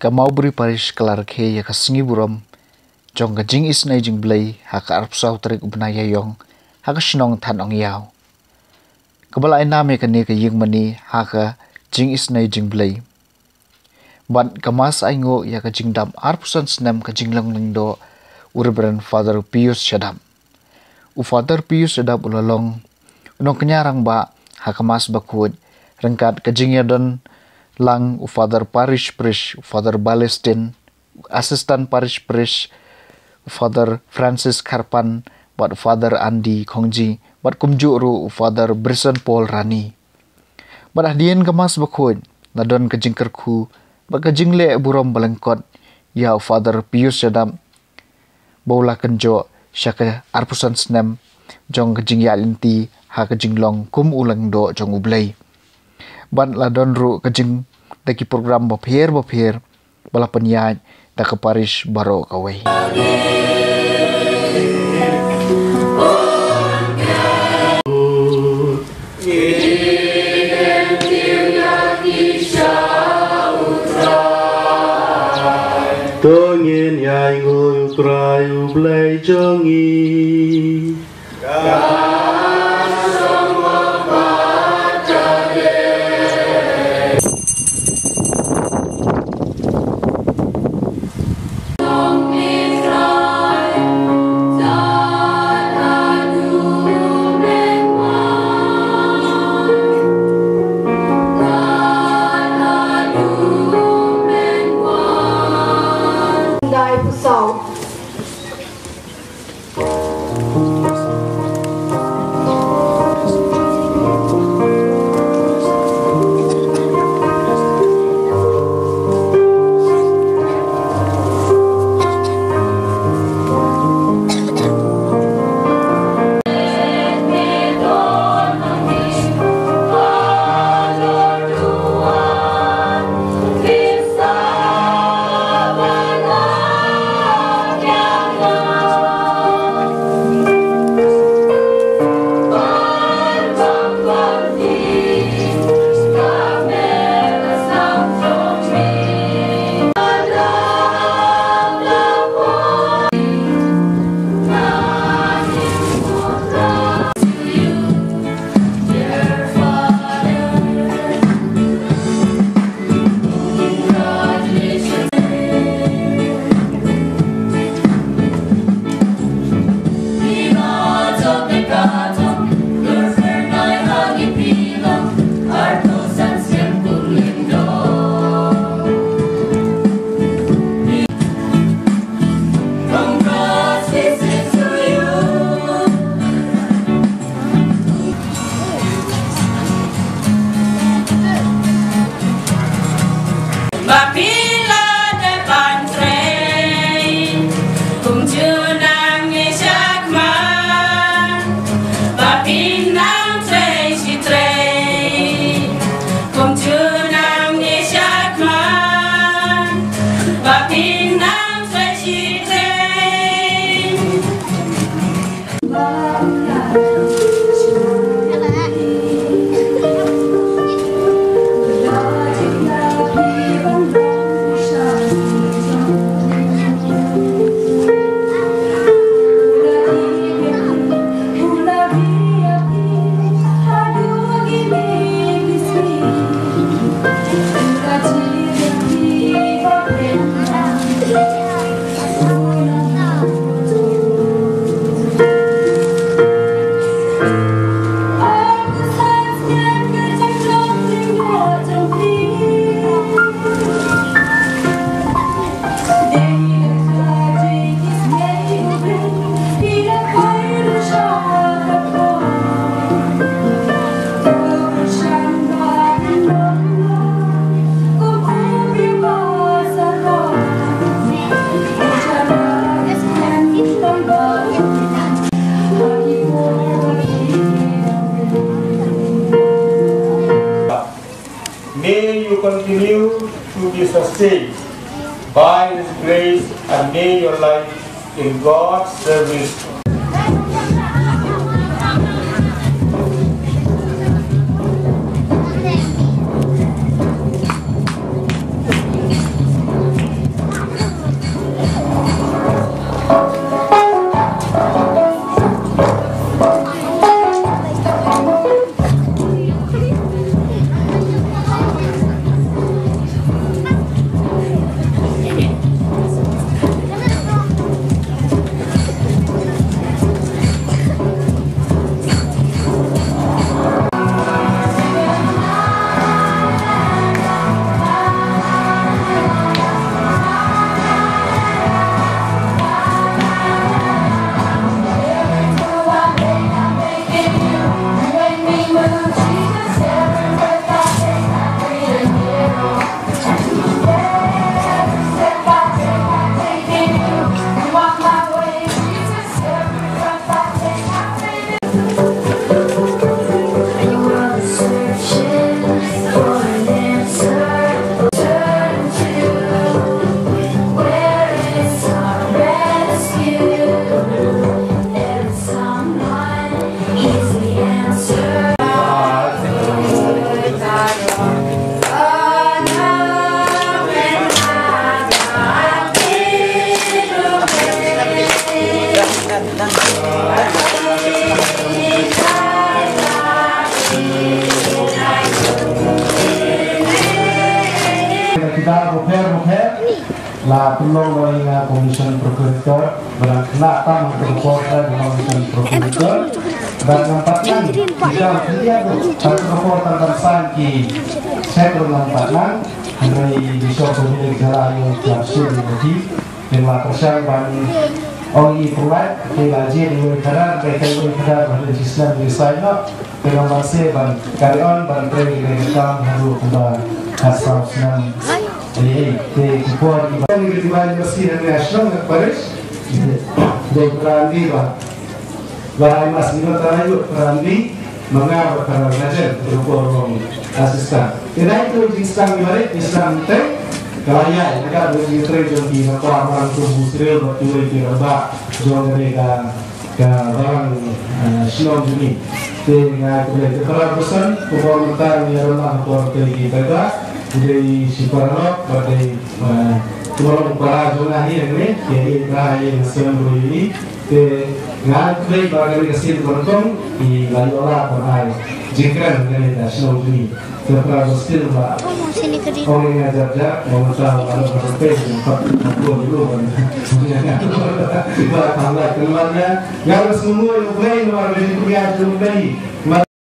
ka Mawbri Parish kelar ke ya ka Sngi Burom Jong ka Jing Sngi jing blay ha ka arpsau tarik ubnaya yong ha ka shnong than ong yaw kabala iname ka ne ka ying mani ha ka Jing Sngi jing blay ban kamas aingo ya ka jingdam arpusan snem ka jinglong lindo urban Father Pius Shadam u Father Pius Shadam ulalong unong kenyarang ba ha kamas bakut rengkat ka jingyadan lang u Father Parish u Father Balestin Assistant Parish u Father Francis Karpan bat Father Andi Kongji bat kumjuru u Father Brison Paul Rani bat ahdian kemas bakut nadon ka jingkerku bat ka jingle Burom balengkot ya u Father Pius Shadam bola kenjo syaka arpusan snem jong ka jingya inti ha ka jinglong kum ulang do jong ublay ban ladon ru kejing daki program bapher bala penyaj da ke Parish baro kawai Tongin yai ngoi utrai ublay jongi May you continue to be sustained by His grace and may your life in God's service kita bukan lah penuh dengan komisen prokurer berang kena tam prokurer komisen prokurer dan nampaknya kita lihat satu prokurer tentang Sngi saya nampaknya dari bisa pemilik jalan yang jauh lebih dengan persyaratan orang pulai dilaji di negara mereka negara Islam di sana dengan masih karyawan dan mereka harus kembali asal senang ini kekuatan di mana masih nasional Parish dari berani bahwa masih berani berani mengapa para raja berkorong asisten tidak itu Islam mereka Islam teh kaya mereka berjitra jadi orang tubuh Israel betul itu apa Jong mereka ke barang Shalom ini dengan kebetulan pesan kebetulan yang orang keluarga kita dari Siparno pada tulang para zona ini jadi terakhir sebelum ini ke ngantuk bagi kesini beruntung di Layola pernah jika dengan nasional ini terlalu stil lah orang yang ajar mau tahu kalau berpes empat dulu punya tambah keluarnya nggak semua yang baik luar dari kuliah dulu baik